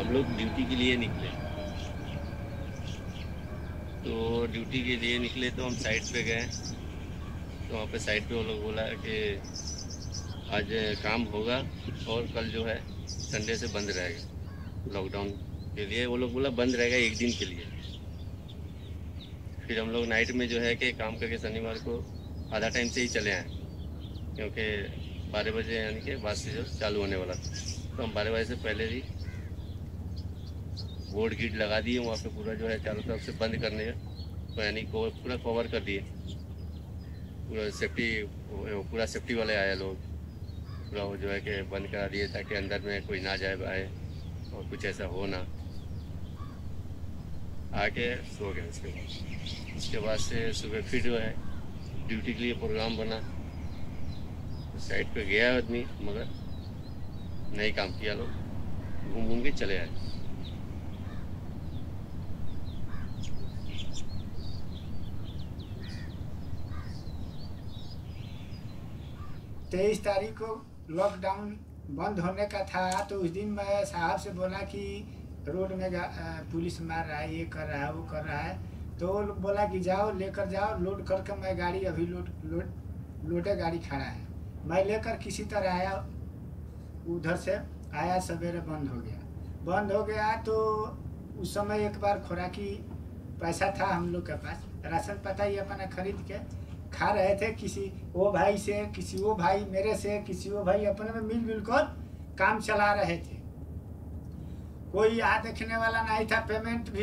हम लोग ड्यूटी के लिए निकले। तो ड्यूटी के लिए निकले तो हम साइट पे गए, तो वहाँ पे साइट पे वो लोग बोला कि आज काम होगा और कल जो है संडे से बंद रहेगा, लॉकडाउन के लिए वो लोग बोला बंद रहेगा 1 दिन के लिए। फिर हम लोग नाइट में जो है कि काम करके शनिवार को आधा टाइम से ही चले आए, क्योंकि 12 बजे यानी कि बाद से जो चालू होने वाला था। तो हम 12 बजे से पहले ही बोर्ड गिट लगा दिए वहाँ पे, पूरा जो है चारों तरफ से बंद करने का, तो यानी पूरा कवर कर दिए, पूरा सेफ्टी वाले आए लोग, पूरा वो जो है कि बंद करा दिए ताकि अंदर में कोई ना जाए आए और कुछ ऐसा हो ना। आके सो गए। उसके बाद से सुबह फिर जो है ड्यूटी के लिए प्रोग्राम बना, तो साइड पे गया आदमी मगर नहीं काम किया, लोग घूम घूम के चले आए। 23 तारीख को लॉकडाउन बंद होने का था, तो उस दिन मैं साहब से बोला कि रोड में पुलिस मार रहा है, ये कर रहा है, वो कर रहा है। तो बोला कि जाओ लेकर जाओ, लोड करके मैं गाड़ी अभी लोडे गाड़ी खड़ा है, मैं लेकर किसी तरह आया, उधर से आया, सवेरे बंद हो गया। तो उस समय एक बार खुराकी पैसा था हम लोग के पास, राशन पता ही अपना खरीद के खा रहे थे, किसी वो भाई से, किसी वो भाई मेरे से, किसी वो भाई अपने में मिल कर काम चला रहे थे। कोई यहाँ देखने वाला नहीं था। पेमेंट भी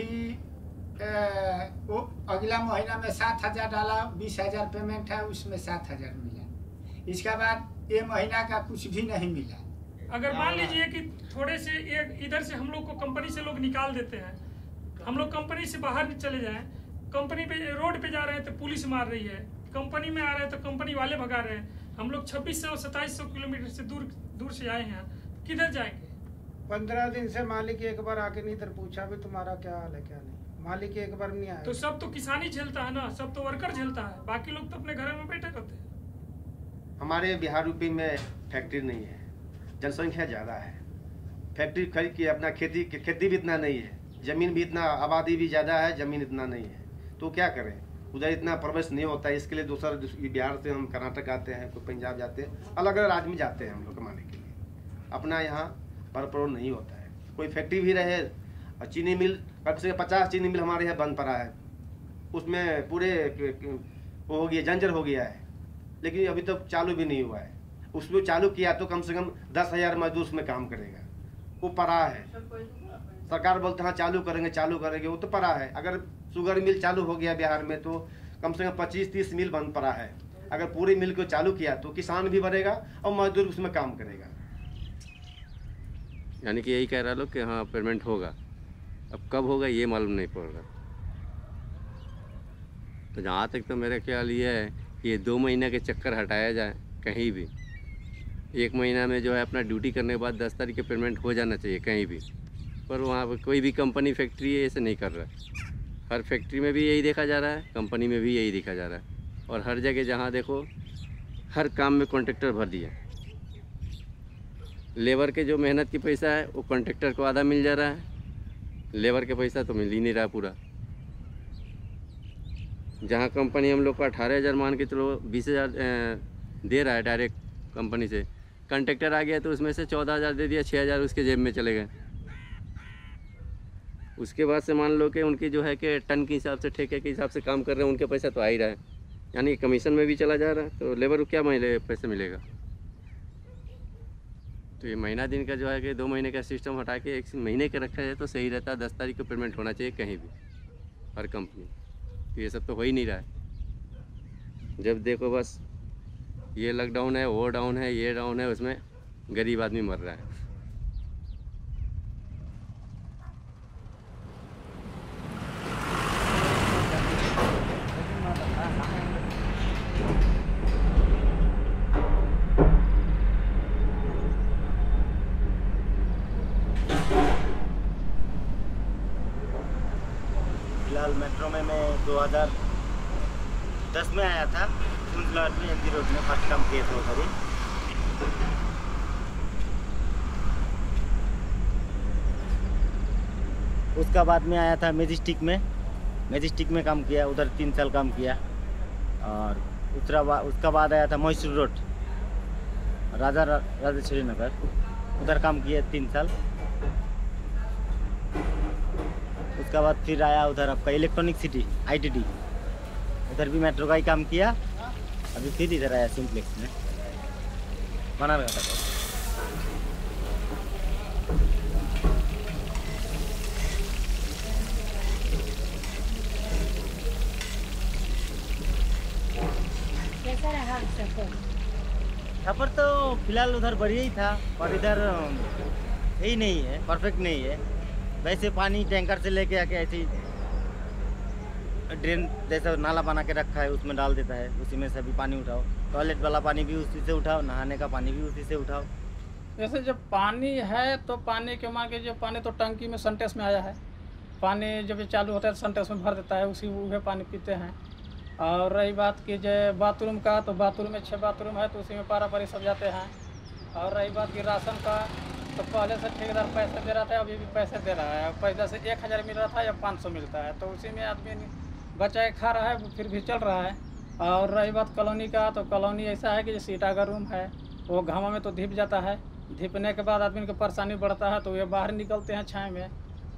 वो अगला महीना में 7,000 डाला, 20,000 पेमेंट है, उसमें 7,000 मिला। इसके बाद ये महीना का कुछ भी नहीं मिला। अगर मान लीजिए कि थोड़े से इधर से हम लोग को कंपनी से लोग निकाल देते हैं, हम लोग कंपनी से बाहर चले जाएं, कंपनी पे रोड पे जा रहे हैं तो पुलिस मार रही है, कंपनी में आ रहे हैं तो कंपनी वाले भगा रहे हैं। हम लोग 2600-2700 किलोमीटर से दूर से आए हैं, किधर जाएंगे? 15 दिन से मालिक एक बार आके नहीं इधर पूछा भी तुम्हारा क्या हाल है क्या नहीं, मालिक एक बार नहीं आया। तो सब तो किसानी झेलता है ना, सब तो वर्कर झेलता है, बाकी लोग तो अपने घर में बैठे रहते हैं। हमारे बिहार यूपी में फैक्ट्री नहीं है, जनसंख्या ज़्यादा है, फैक्ट्री खरीद के अपना खेती भी इतना नहीं है, ज़मीन भी इतना, आबादी भी ज़्यादा है, ज़मीन इतना नहीं है, तो क्या करें, उधर इतना प्रवेश नहीं होता है। इसके लिए बिहार से हम कर्नाटक आते हैं, कोई पंजाब जाते हैं, अलग अलग राज्य में जाते हैं हम लोग कमाने के लिए। अपना यहाँ भरपूर नहीं होता है। कोई फैक्ट्री भी रहे, और चीनी मिल कम से 50 चीनी मिल हमारे यहाँ बंद पड़ा है, उसमें पूरे वो हो गया, जंजर हो गया है, लेकिन अभी तक चालू भी नहीं हुआ है। उसमें चालू किया तो कम से कम 10,000 मजदूर उसमें काम करेगा, वो पड़ा है। सरकार बोलते हैं चालू करेंगे, वो तो पड़ा है। अगर शुगर मिल चालू हो गया बिहार में तो कम से कम 25-30 मिल बंद पड़ा है। अगर पूरी मिल को चालू किया तो किसान भी बढ़ेगा और मजदूर उसमें काम करेगा। यानी कि यही कह रहा लोग कि हाँ पेमेंट होगा, अब कब होगा ये मालूम नहीं पड़ रहा। तो जहाँ तक तो मेरा ख्याल ये है कि ये 2 महीने के चक्कर हटाया जाए कहीं भी। 1 महीना में जो है अपना ड्यूटी करने के बाद 10 तारीख के पेमेंट हो जाना चाहिए कहीं भी, पर वहाँ पर कोई भी कंपनी फैक्ट्री है ऐसे नहीं कर रहा है। हर फैक्ट्री में भी यही देखा जा रहा है, कंपनी में भी यही देखा जा रहा है, और हर जगह जहाँ देखो हर काम में कॉन्ट्रैक्टर भर दिया। लेबर के जो मेहनत की पैसा है वो कॉन्ट्रैक्टर को आधा मिल जा रहा है, लेबर के पैसा तो मिल ही नहीं रहा पूरा। जहाँ कंपनी हम लोग को 18,000 मान के चलो 20,000 दे रहा है डायरेक्ट कंपनी से, कॉन्ट्रैक्टर आ गया तो उसमें से 14,000 दे दिया, 6,000 उसके जेब में चले गए। उसके बाद से मान लो कि उनकी जो है कि टन के हिसाब से, ठेके के हिसाब से काम कर रहे हैं, उनके पैसा तो आ ही रहा है, यानी कमीशन में भी चला जा रहा है, तो लेबर को क्या पैसे मिलेगा। तो ये महीना दिन का जो है कि 2 महीने का सिस्टम हटा के 1 महीने का रखा जाए तो सही रहता है। 10 तारीख को पेमेंट होना चाहिए कहीं भी, हर कंपनी। तो ये सब तो हो ही नहीं रहा है। जब देखो बस ये लॉकडाउन है, वो डाउन है, ये डाउन है, उसमें गरीब आदमी मर रहा है। फिलहाल मेट्रो में मैं 2010 में आया था, कुंजलाट में एमजी रोड में फर्स्ट काम किया था उधर। उसका बाद में आया था मैजिस्टिक में काम किया, उधर 3 साल काम किया। और उसका बाद आया था मैसूर रोड, राजा श्रीनगर, उधर काम किया 3 साल। उसका बाद फिर आया उधर आपका इलेक्ट्रॉनिक सिटी ITD, उधर भी मेट्रो का ही काम किया। अभी फिर इधर आया सिंप्लेक्स में, बनारघाट का। कैसा रहा सफर? सफर तो फिलहाल उधर बढ़िया ही था, पर इधर यही नहीं है, परफेक्ट नहीं है। वैसे पानी टैंकर से लेके आके ऐसे ड्रेन जैसा नाला बना के रखा है, उसमें डाल देता है, उसी में सभी पानी उठाओ। टॉयलेट वाला पानी भी उसी से उठाओ, नहाने का पानी भी उसी से उठाओ। जैसे जब पानी है तो पानी के मान के जो पानी तो टंकी में सिंटेक्स में आया है, पानी जब ये चालू होता है तो सिंटेक्स में भर देता है, उसी वह पानी पीते हैं। और रही बात की जो बाथरूम का, तो बाथरूम में 6 बाथरूम है, तो उसी में पारा पारी सब जाते हैं। और रही बात की राशन का, तो पहले से ठेकेदार पैसे दे रहा था, अभी भी पैसे दे रहा है। पहले से 1000 मिल रहा था या 500 मिलता है, तो उसी में आदमी बचा के खा रहा है, फिर भी चल रहा है। और रही बात कॉलोनी का, तो कॉलोनी ऐसा है कि जैसे ईटा का रूम है, वो घामा में तो धिप जाता है, धिपने के बाद आदमी को परेशानी बढ़ता है, तो ये बाहर निकलते हैं छाए में।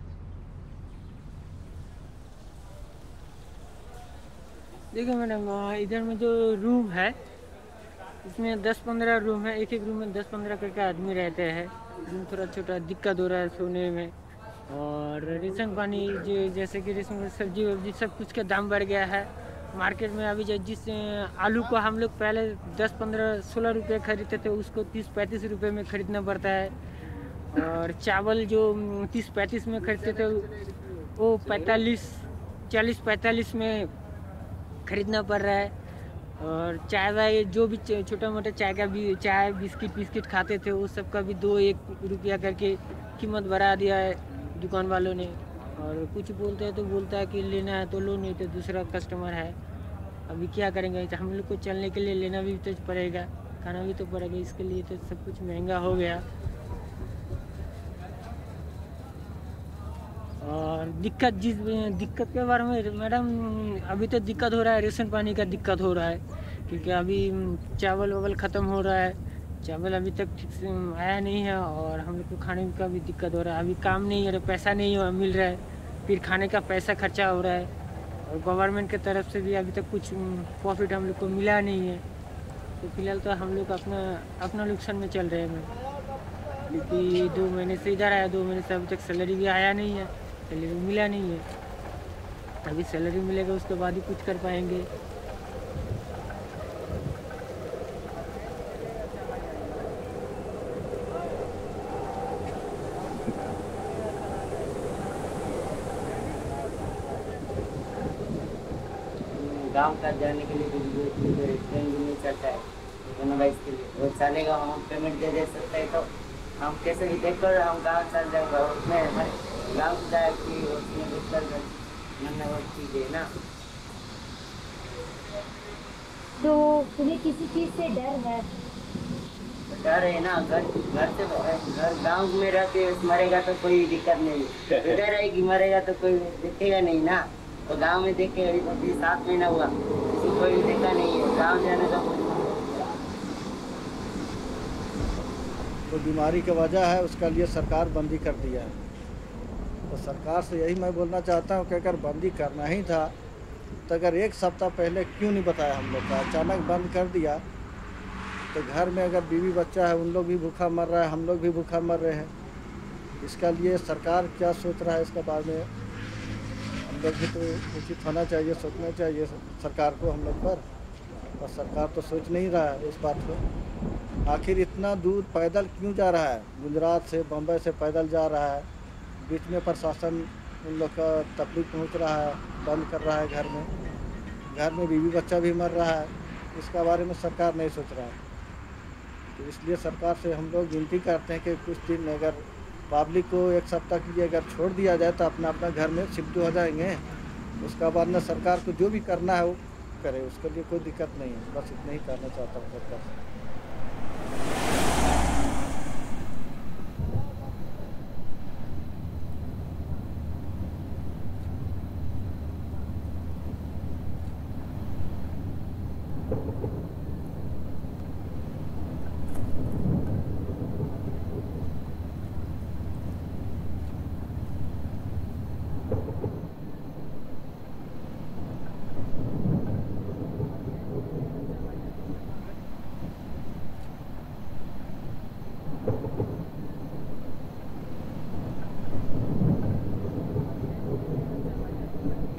देखो मैडम, इधर में जो रूम है इसमें 10-15 रूम है, एक रूम में 10-15 करके आदमी रहते हैं। रूम थोड़ा छोटा, दिक्कत हो रहा है सोने में। और रेशन पानी जैसे कि रेशन सब्जी वब्जी सब कुछ का दाम बढ़ गया है मार्केट में। अभी जिस आलू को हम लोग पहले 10-15-16 रुपये खरीदते थे, उसको 30-35 रुपये में खरीदना पड़ता है। और चावल जो 30-35 में खरीदते थे, वो 40-45 में खरीदना पड़ रहा है। और चाय वाय जो भी छोटा मोटा चाय बिस्किट खाते थे, वो सब का भी 2-1 रुपया करके कीमत बढ़ा दिया है दुकान वालों ने। और कुछ बोलते हैं तो बोलता है कि लेना है तो लो, नहीं तो दूसरा कस्टमर है। अभी क्या करेंगे, तो हम लोग को चलने के लिए लेना भी तो पड़ेगा, खाना भी तो पड़ेगा, इसके लिए तो सब कुछ महंगा हो गया। और दिक्कत के बारे में मैडम, अभी तो दिक्कत हो रहा है, रेशन पानी का दिक्कत हो रहा है, क्योंकि अभी चावल वावल ख़त्म हो रहा है, चावल अभी तक ठीक से आया नहीं है। और हम लोग को खाने का भी दिक्कत हो रहा है, अभी काम नहीं है, पैसा नहीं मिल रहा है, फिर खाने का पैसा खर्चा हो रहा है। और गवर्नमेंट की तरफ से भी अभी तक कुछ प्रॉफिट हम लोग को मिला नहीं है। तो फिलहाल तो हम लोग अपना नुकसान में चल रहे हैं, क्योंकि 2 महीने से इधर आया, 2 महीने से अभी तक सैलरी भी आया नहीं है, सैलरी मिला नहीं है। अभी सैलरी मिलेगा उसके बाद ही कुछ कर पाएंगे। गांव तक जाने के लिए ट्रेन भी नहीं चलता है, के लिए वो चलेगा, हम पेमेंट दे सकते हैं, तो हम कैसे भी देख कर हम गाँव चल जाएंगे। उसमें गाँव जाए कि उसमें चीज़ है ना। तो तुम्हें किसी चीज़ से डर है? डर है ना, घर गांव में रहते मरेगा तो कोई दिक्कत नहीं, इधर है कि मरेगा तो कोई देखेगा नहीं ना। तो गांव में देखे अभी 7 महीना हुआ, कोई भी देखा नहीं है, गांव जाने का तो बीमारी की वजह है, उसका लिए सरकार बंदी कर दिया है। तो सरकार से यही मैं बोलना चाहता हूँ कि अगर बंदी करना ही था तो अगर 1 सप्ताह पहले क्यों नहीं बताया हम लोग का, अचानक बंद कर दिया। तो घर में अगर बीवी बच्चा है, उन लोग भी भूखा मर रहा है, हम लोग भी भूखा मर रहे हैं। इसका लिए सरकार क्या सोच रहा है इसके बारे में हम लोग भी तो उचित होना चाहिए, सोचना चाहिए सरकार को हम लोग पर। और सरकार तो सोच नहीं रहा है इस बात को। आखिर इतना दूर पैदल क्यों जा रहा है, गुजरात से बम्बई से पैदल जा रहा है, बीच में प्रशासन उन लोग का तकलीफ पहुंच रहा है, बंद कर रहा है, घर में बीवी बच्चा भी मर रहा है। इसका बारे में सरकार नहीं सोच रहा है। तो इसलिए सरकार से हम लोग विनती करते हैं कि कुछ दिन अगर पब्लिक को 1 सप्ताह के लिए अगर छोड़ दिया जाए तो अपना घर में शिफ्ट हो जाएंगे। उसका बाद में सरकार को जो भी करना है वो करे, उसके लिए कोई दिक्कत नहीं है। बस इतना ही कहना चाहता हूँ सरकार से।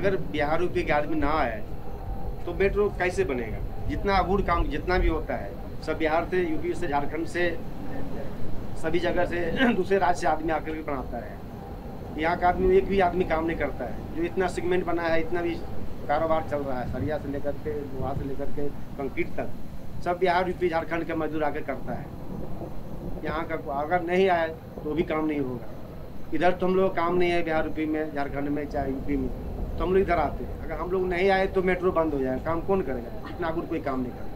अगर बिहार यूपी के आदमी ना आए तो मेट्रो कैसे बनेगा? जितना अबूढ़ काम जितना भी होता है सब बिहार से, यूपी से, झारखंड से, सभी जगह से दूसरे राज्य से आदमी आकर के बनाता है। यहाँ का आदमी एक भी आदमी काम नहीं करता है। जो इतना सेगमेंट बना है, इतना भी कारोबार चल रहा है, सरिया से लेकर के, लोहा से लेकर के कंक्रीट तक, सब बिहार यूपी झारखंड के मजदूर आकर करता है। यहाँ का अगर नहीं आए तो भी काम नहीं होगा। इधर तो हम लोग काम नहीं है, बिहार यूपी में, झारखंड में, चाहे यूपी में, तो हम लोग इधर आते हैं। अगर हम लोग नहीं आए तो मेट्रो बंद हो जाए, काम कौन करेगा? इतना आगुर कोई काम नहीं करेगा।